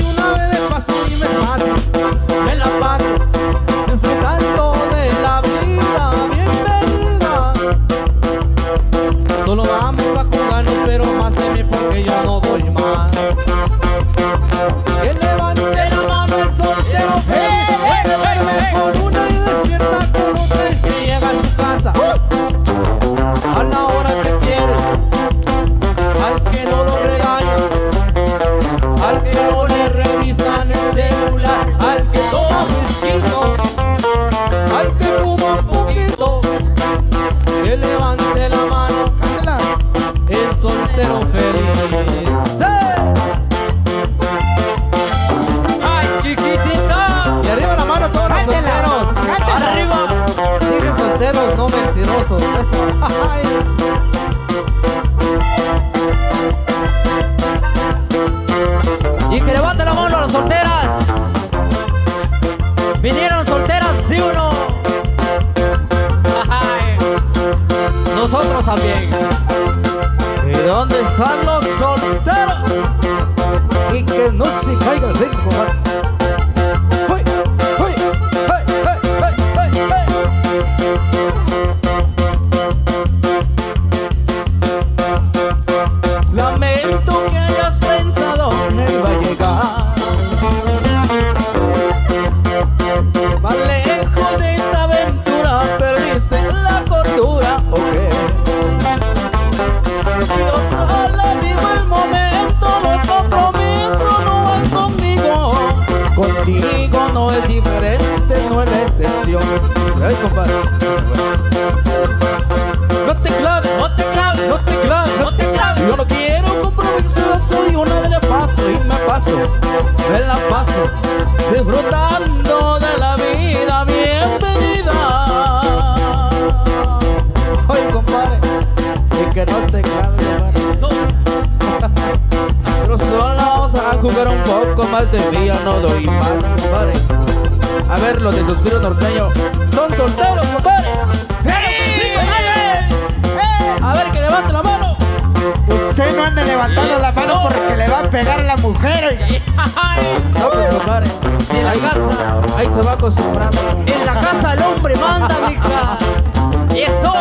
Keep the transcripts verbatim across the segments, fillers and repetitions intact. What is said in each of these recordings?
soy una vez de paso y me paso, me la paso disfrutando de la vida. Bienvenida. Solo vamos a jugarnos, pero más de mí porque yo no doy más. Que levante la mano el soltero feliz, el que duerme con una y despierta con otra, el que llega a su casa a la hora que quiere, al que no lo regaña, al que no le revisan el celular, al que toma whisky, al que fuma un poquito. Que levante la mano, cántela, el soltero feliz. ¡Sí! ¡Ay, chiquitita! Y arriba la mano todos los solteros. ¡Cántela! ¡Arriba! Dije solteros, no mentirosos. Eso. ¡Ay! Y que levante la mano a las solteras. ¿Vinieron solteras, sí o no? ¡Ay! Nosotros también. ¿Y dónde están los solteros? Y que no se caiga el ritmo, compadre. ¡Uy! ¡Uy! ¡Hey! ¡Hey! ¡Hey! ¡Hey! ¡Hey! Lamento que hayas pensado que iba a llegar más lejos de esta aventura, perdiste la cordura, ¿o qué? Yo solo vivo el momento, los compromisos no van conmigo. Contigo no es diferente, no es la excepción. Ay, compadre. No te claves, no te claves, no te claves, no te claves. Yo no quiero compromiso, yo soy una vez de paso y me paso, me la paso disfrutando de la vida. Bienvenida. Oye, compadre, y que no te claves, compadre. Pero solo vamos a jugar un poco más de día, no doy más, compadre. A ver, los de Suspiro Norteño son solteros, compadre. ¡Sí, sí, compadre! A ver, que levante la mano. Usted no ande levantando la mano porque le va a pegar a la mujer. No, pues, compadre, si en la casa, ahí se va acostumbrando. En la casa el hombre manda, mija. Y eso.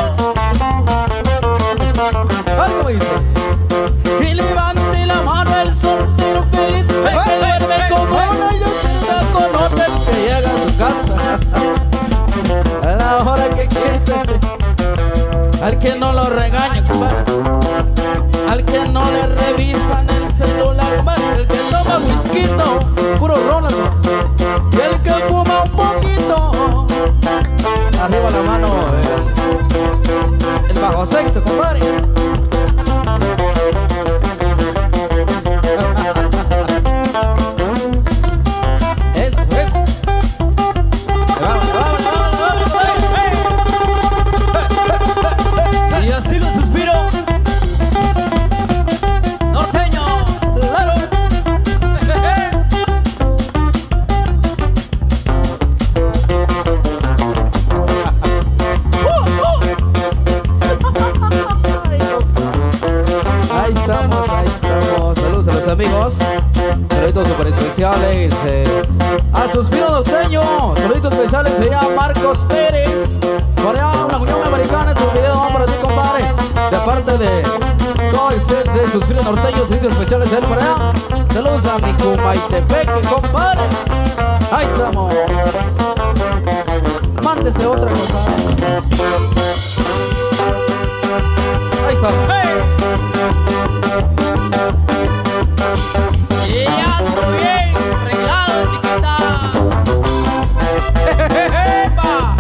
Ay, ¿cómo dice? Que levante la mano el soltero feliz, el que duerme con una y despierta con otra, el que llega a su casa a la hora que quiere, al que no lo regaña, compadre, al que no le revisan el celular, compadre, el que toma whisky, puro Ronald, y el que fuma un poquito. Arriba la mano el, el bajo sexto, compadre. Eso, eso. Vamos, vamos, vamos, vamos. Y así lo suspiro. Norteño. Claro. Ahí estamos, ahí estamos. Saludos a los amigos. Saluditos super especiales eh, a Suspiro Norteño. Saluditos especiales se llama Marcos Pérez. Por allá una Unión Americana en su video. Vamos para ti, compadre. De parte de todo el set de Suspiro Norteño. Saluditos especiales de él por allá. Saludos a mi Cumaitepeque, compadre. Ahí estamos. Mándese otra, compadre. Ahí estamos. ¡Hey! Y ya estoy bien arreglado, chiquita. ¡Epa!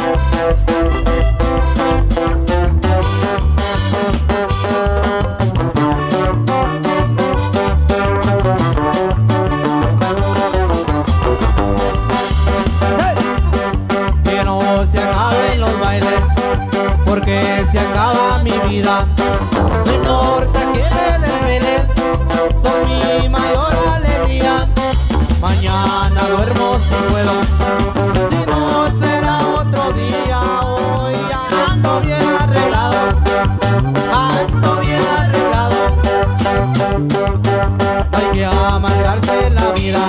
Que no se acaben los bailes, porque se acaba mi vida. No importa que me desvelen, son mi mayor alegría. Mañana duermo si puedo, si no será otro día. Hoy ando bien arreglado, ando bien arreglado. Hay que amargarse la vida.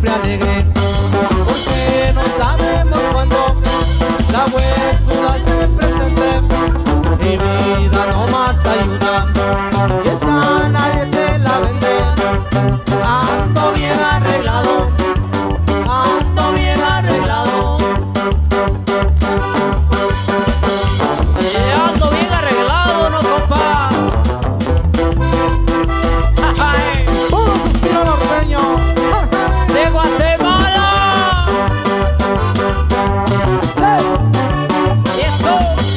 siempre alegre, porque no sabemos cuándo la huesuda se presente. Mi vida no más ayuda y esa nadie te la vende. Ando bien arreglado, ando bien arreglado, y ando bien arreglado, no compa. Puro suspiro norteño de Guatemala. Sí. Y esto.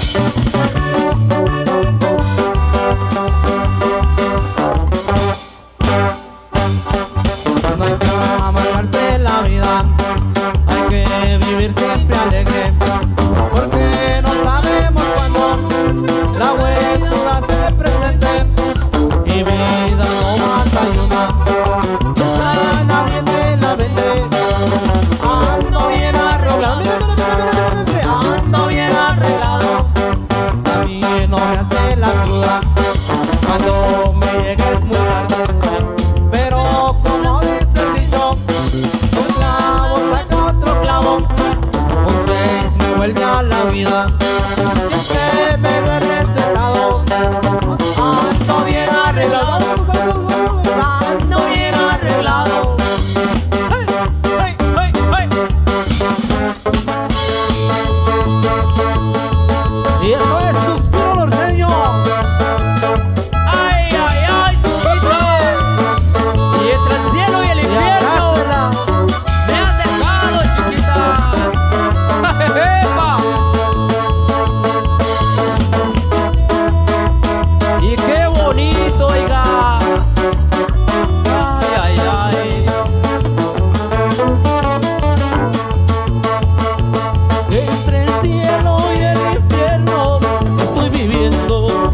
No hay que amargarse la vida, hay que vivir siempre alegre, porque no sabemos cuándo la huesuda se presente. Y vida no más ayuda, y esa nadie te la vende. Ando bien arreglado, mira, mira, mira, mira, mira, ando bien arreglado. A mí no me hace la cruda cuando me llegues muy tarde, pero como dice el dicho, un clavo saca otro clavo, un seis me vuelve a la vida. Siempre me lo he recetado, ando bien arreglado, ando bien arreglado. ¡Hey, hey, hey, hey! Y esto es Suspiro Norteño. ¡Ay, ay, ay, chiquito! Y entre el cielo y el infierno me has dejado, chiquita. ¡Epa! Y qué bonito, oiga. Ay, ay, ay. Entre el cielo y el infierno estoy viviendo.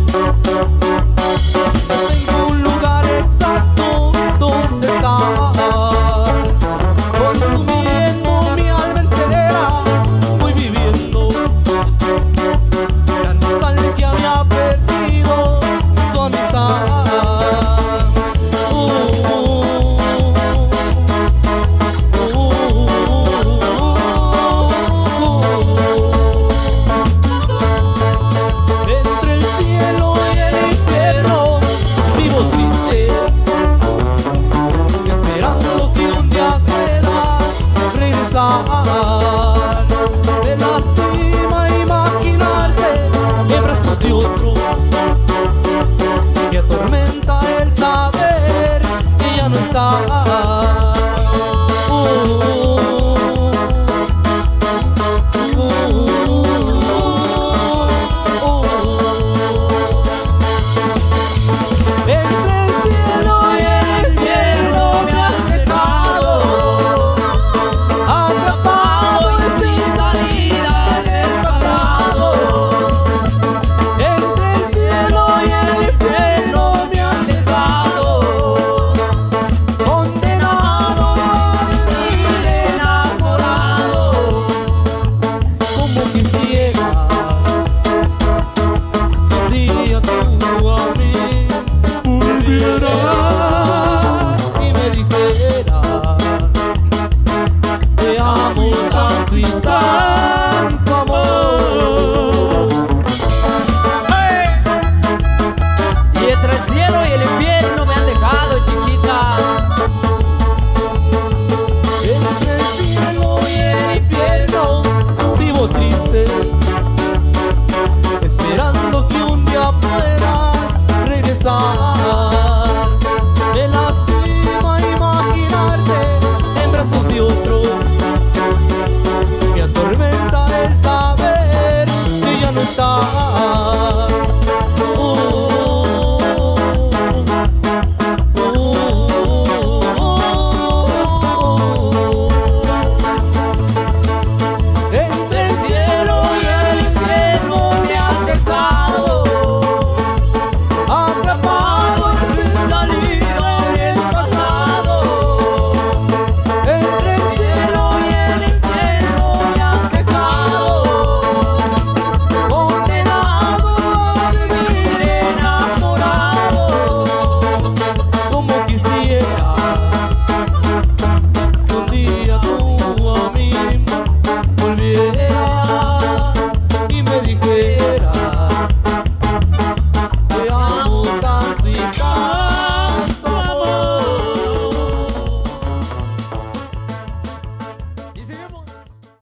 No tengo un lugar exacto donde estar. Consumiendo mi alma entera voy viviendo. La nostalgia me ha perdido su amistad. Uh, uh, uh. Entre el cielo y el infierno vivo triste, esperando que un día pueda regresar. Me lastima imaginarte en brazos de otro, me atormenta el saber que ya no está.